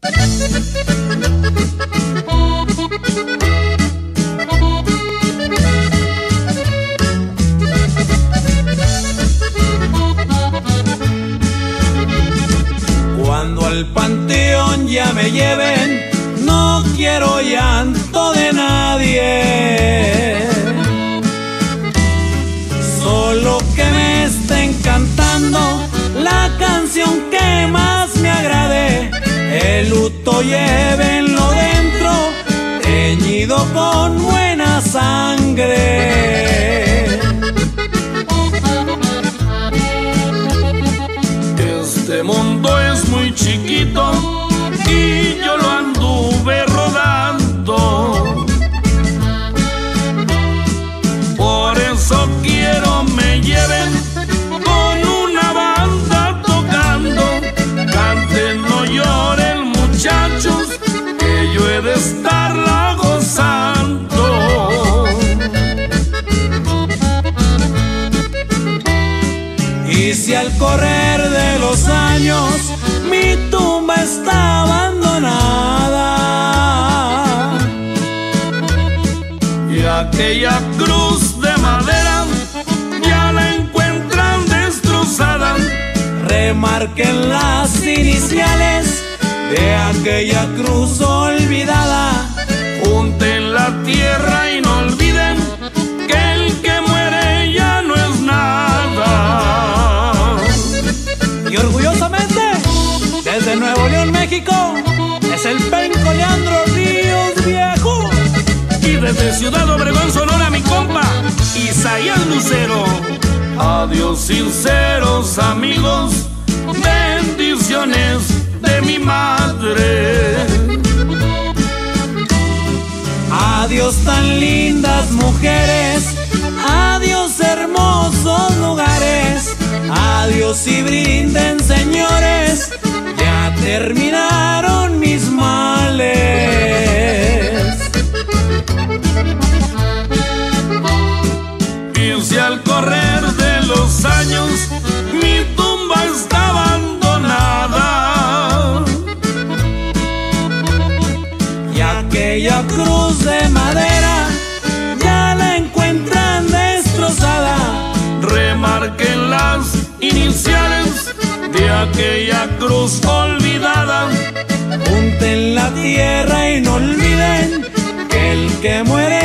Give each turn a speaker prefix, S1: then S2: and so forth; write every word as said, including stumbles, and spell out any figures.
S1: Cuando al panteón ya me lleven, no quiero llanto de nadie, solo que me estén cantando la canción que más me agrade. El luto llévenlo dentro, teñido con buena sangre.
S2: Este mundo es muy chiquito y yo lo anduve rodando. Por eso quiero me lleven con una banda tocando. Canten, no lloren muchachos, que yo he de estarla gozando.
S1: Y si al correr de los años mi tumba está abandonada
S2: y aquella cruz de madera ya la encuentran destrozada,
S1: remarquen las iniciales de aquella cruz olvidada.
S2: Junten la tierra y no olviden que el que muere ya no es nada.
S1: Y orgullosamente, desde Nuevo León, México, es el penco Leandro Ríos Viejo.
S2: Y desde Ciudad Obregón, Sonora, mi compa Isaías Lucero. Adiós sinceros amigos, bendiciones de mi madre.
S1: Adiós tan lindas mujeres, adiós hermosos lugares, adiós y brinden señores, ya terminaron mis males.
S2: Y si al correr de los años mi tumba está abandonada
S1: y aquella cruz de madera ya la encuentran destrozada,
S2: remarquen las iniciales de aquella cruz olvidada.
S1: junten la tierra y no olviden que el que muere